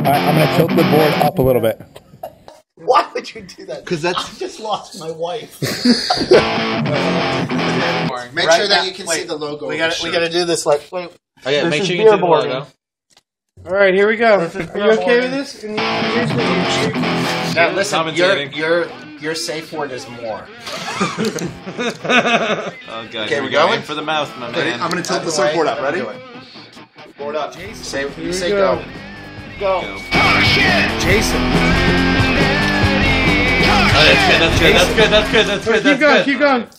I'm gonna tilt the board up a little bit. Why would you do that? Because that's... I just lost my wife. Make sure that you can see the logo. We gotta do this like... Wait. Oh yeah, This make is sure you beer can see the boarding. logo. All right, here we go. Are This is you okay beer with this? Can you here's the- Now listen, Commentating. your safe word is more. Oh god, Okay, here we go. going? Aim for the mouth, my Ready? man. I'm going to tilt the surfboard up. Ready? Board up. You say we go. go. Go. Jason. Oh, that's good. Keep going. Keep going.